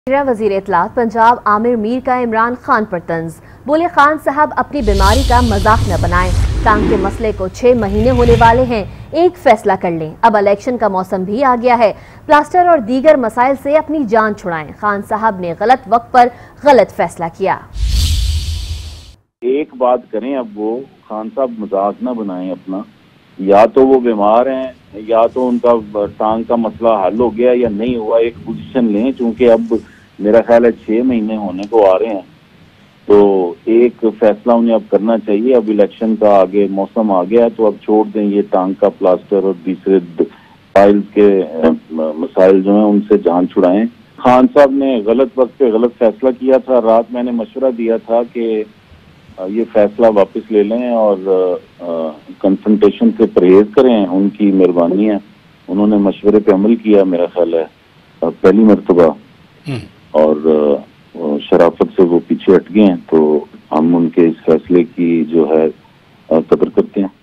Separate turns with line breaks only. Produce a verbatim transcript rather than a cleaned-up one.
वज़ीर इत्तलात पंजाब आमिर मीर का इमरान खान पर तंज। बोले, खान साहब अपनी बीमारी का मजाक न बनाएं। टांग के मसले को छह महीने होने वाले हैं, एक फैसला कर लें। अब इलेक्शन का मौसम भी आ गया है, प्लास्टर और दीगर मसाइल से अपनी जान छुड़ाएं। खान साहब ने गलत वक्त पर गलत फैसला किया।
एक बात करें, अब वो खान साहब मजाक न बनाएं अपना। या तो वो बीमार हैं, या तो उनका टांग का मसला हल हो गया या नहीं हुआ। एक पोजीशन लें, क्योंकि अब मेरा ख्याल है छह महीने होने को आ रहे हैं, तो एक फैसला उन्हें अब करना चाहिए। अब इलेक्शन का आगे मौसम आ गया है, तो अब छोड़ दें ये टांग का प्लास्टर और दूसरे फाइल्स के मसाइल जो हैं उनसे जान छुड़ाएं। खान साहब ने गलत वक्त पे गलत फैसला किया था। रात मैंने मशवरा दिया था कि ये फैसला वापस ले लें और कंफ्रंटेशन से परहेज करें। उनकी मेहरबानी है, उन्होंने मशवरे पे अमल किया मेरा ख्याल है पहली मरतबा, और शराफत से वो पीछे हट गए हैं। तो हम उनके इस फैसले की जो है कदर करते हैं।